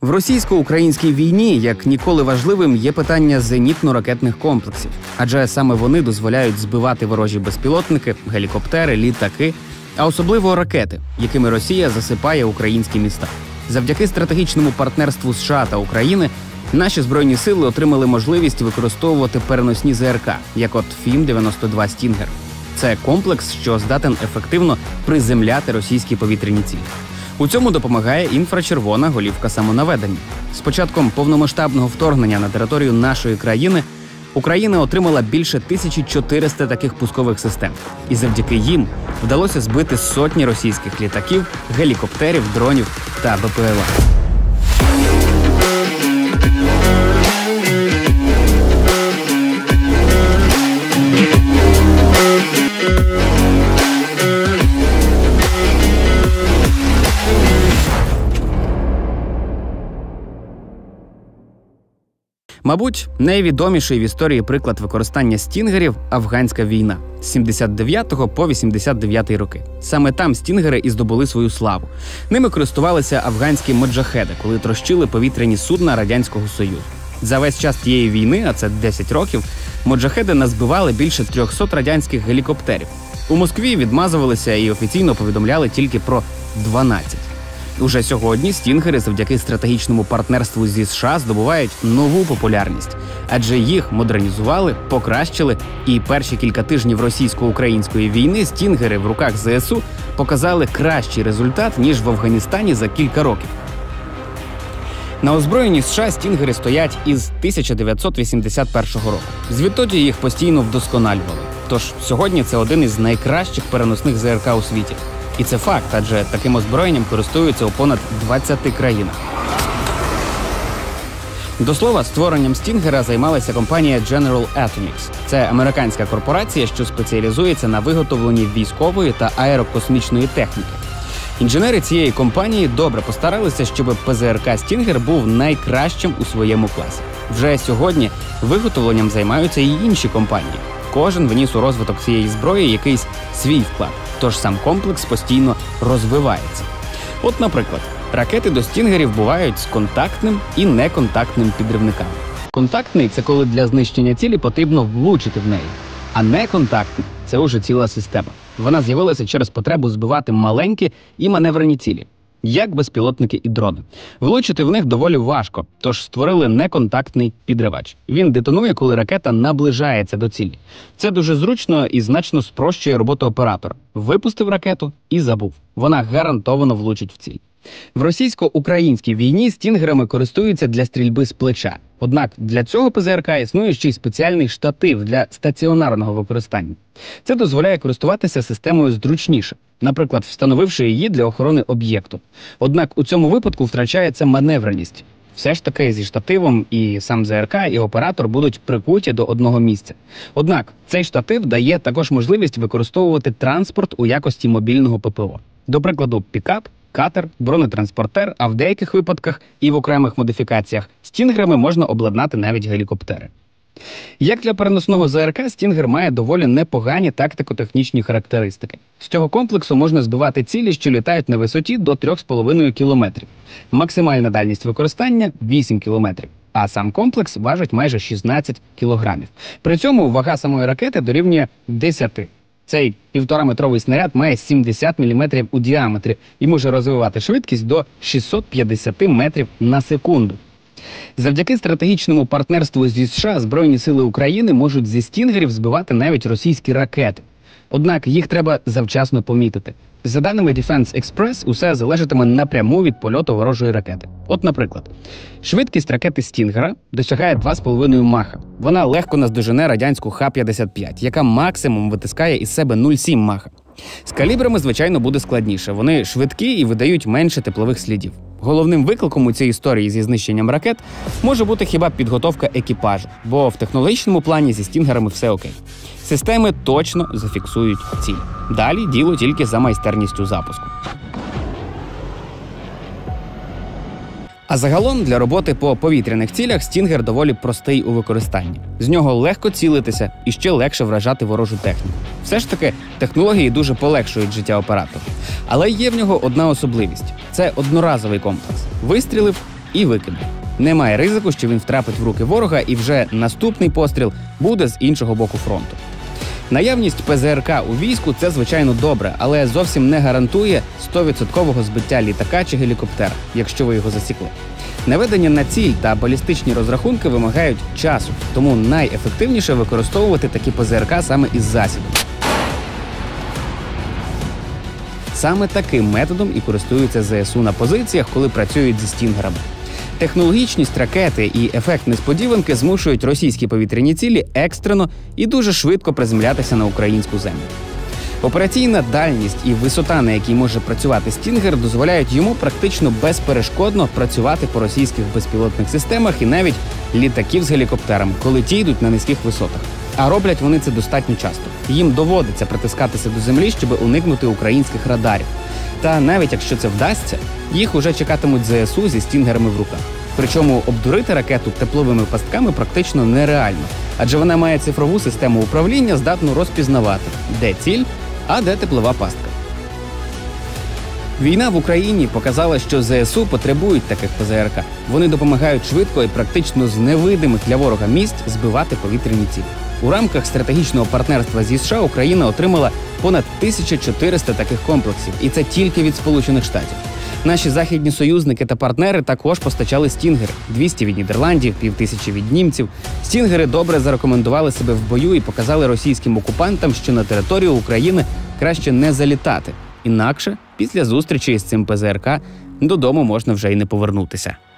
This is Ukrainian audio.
В російсько-українській війні, як ніколи важливим, є питання зенітно-ракетних комплексів. Адже саме вони дозволяють збивати ворожі безпілотники, гелікоптери, літаки, а особливо ракети, якими Росія засипає українські міста. Завдяки стратегічному партнерству США та України наші Збройні сили отримали можливість використовувати переносні ЗРК, як от ФІМ-92 «Стінгер». Це комплекс, що здатен ефективно приземляти російські повітряні цілі. У цьому допомагає інфрачервона голівка самонаведення. З початком повномасштабного вторгнення на територію нашої країни Україна отримала більше 1400 таких пускових систем. І завдяки їм вдалося збити сотні російських літаків, гелікоптерів, дронів та БПЛА. Мабуть, найвідоміший в історії приклад використання «Стінгерів» – афганська війна з 79 по 89 роки. Саме там «Стінгери» і здобули свою славу. Ними користувалися афганські моджахеди, коли трощили повітряні судна Радянського Союзу. За весь час тієї війни, а це 10 років, моджахеди назбивали більше 300 радянських гелікоптерів. У Москві відмазувалися і офіційно повідомляли тільки про 12. Уже сьогодні «Стінгери» завдяки стратегічному партнерству зі США здобувають нову популярність, адже їх модернізували, покращили, і перші кілька тижнів російсько-української війни «Стінгери» в руках ЗСУ показали кращий результат, ніж в Афганістані за кілька років. На озброєнні США «Стінгери» стоять із 1981 року. Звідтоді їх постійно вдосконалювали. Тож сьогодні це один із найкращих переносних ЗРК у світі. І це факт, адже таким озброєнням користуються у понад 20 країнах. До слова, створенням «Стінгера» займалася компанія General Atomics. Це американська корпорація, що спеціалізується на виготовленні військової та аерокосмічної техніки. Інженери цієї компанії добре постаралися, щоб ПЗРК «Стінгер» був найкращим у своєму класі. Вже сьогодні виготовленням займаються і інші компанії. Кожен вніс у розвиток цієї зброї якийсь свій вклад. Тож сам комплекс постійно розвивається. От, наприклад, ракети до «Стінгерів» бувають з контактним і неконтактним підривниками. Контактний – це коли для знищення цілі потрібно влучити в неї. А неконтактний – це уже ціла система. Вона з'явилася через потребу збивати маленькі і маневрені цілі, як безпілотники і дрони. Влучити в них доволі важко, тож створили неконтактний підривач. Він детонує, коли ракета наближається до цілі. Це дуже зручно і значно спрощує роботу оператора. Випустив ракету і забув. Вона гарантовано влучить в ціль. В російсько-українській війні «Стінгерами» користуються для стрільби з плеча. Однак для цього ПЗРК існує ще й спеціальний штатив для стаціонарного використання. Це дозволяє користуватися системою зручніше, наприклад, встановивши її для охорони об'єкту. Однак у цьому випадку втрачається маневреність. Все ж таки зі штативом і сам ЗРК, і оператор будуть прикуті до одного місця. Однак цей штатив дає також можливість використовувати транспорт у якості мобільного ППО. До прикладу, пікап, катер, бронетранспортер, а в деяких випадках і в окремих модифікаціях «Стінгерами» можна обладнати навіть гелікоптери. Як для переносного ЗРК, «Стінгер» має доволі непогані тактико-технічні характеристики. З цього комплексу можна збивати цілі, що літають на висоті до 3,5 км. Максимальна дальність використання – 8 км, а сам комплекс важить майже 16 кг. При цьому вага самої ракети дорівнює 10. Цей 1,5-метровий снаряд має 70 мм у діаметрі і може розвивати швидкість до 650 метрів на секунду. Завдяки стратегічному партнерству зі США Збройні сили України можуть зі «Стінгерів» збивати навіть російські ракети. Однак їх треба завчасно помітити. За даними Defense Express, усе залежатиме напряму від польоту ворожої ракети. От, наприклад, швидкість ракети «Стінгера» досягає 2,5 маха. Вона легко наздожене радянську Х-55, яка максимум витискає із себе 0,7 маха. З калібрами, звичайно, буде складніше. Вони швидкі і видають менше теплових слідів. Головним викликом у цій історії зі знищенням ракет може бути хіба підготовка екіпажу, бо в технологічному плані зі «Стінгерами» все окей. Системи точно зафіксують ціль. Далі діло тільки за майстерністю запуску. А загалом для роботи по повітряних цілях «Стінгер» доволі простий у використанні. З нього легко цілитися і ще легше вражати ворожу техніку. Все ж таки, технології дуже полегшують життя оператора. Але є в нього одна особливість – це одноразовий комплекс. Вистрілив і викине. Немає ризику, що він втрапить в руки ворога і вже наступний постріл буде з іншого боку фронту. Наявність ПЗРК у війську – це, звичайно, добре, але зовсім не гарантує 100% збиття літака чи гелікоптера, якщо ви його засікли. Наведення на ціль та балістичні розрахунки вимагають часу, тому найефективніше використовувати такі ПЗРК саме із засібом. Саме таким методом і користуються ЗСУ на позиціях, коли працюють зі стінгерами. Технологічність ракети і ефект несподіванки змушують російські повітряні цілі екстрено і дуже швидко приземлятися на українську землю. Операційна дальність і висота, на якій може працювати стінгер, дозволяють йому практично безперешкодно працювати по російських безпілотних системах і навіть літаків з гелікоптерами, коли ті йдуть на низьких висотах. А роблять вони це достатньо часто. Їм доводиться притискатися до землі, щоб уникнути українських радарів. Та навіть якщо це вдасться, їх уже чекатимуть ЗСУ зі стінгерами в руках. Причому обдурити ракету тепловими пастками практично нереально, адже вона має цифрову систему управління, здатну розпізнавати, де ціль, а де теплова пастка. Війна в Україні показала, що ЗСУ потребують таких ПЗРК. Вони допомагають швидко і практично з невидимих для ворога місць збивати повітряні цілі. У рамках стратегічного партнерства зі США Україна отримала понад 1400 таких комплексів, і це тільки від Сполучених Штатів. Наші західні союзники та партнери також постачали стінгери – 200 від Нідерландів, 5000 від німців. Стінгери добре зарекомендували себе в бою і показали російським окупантам, що на територію України краще не залітати. Інакше, після зустрічі з цим ПЗРК, додому можна вже й не повернутися.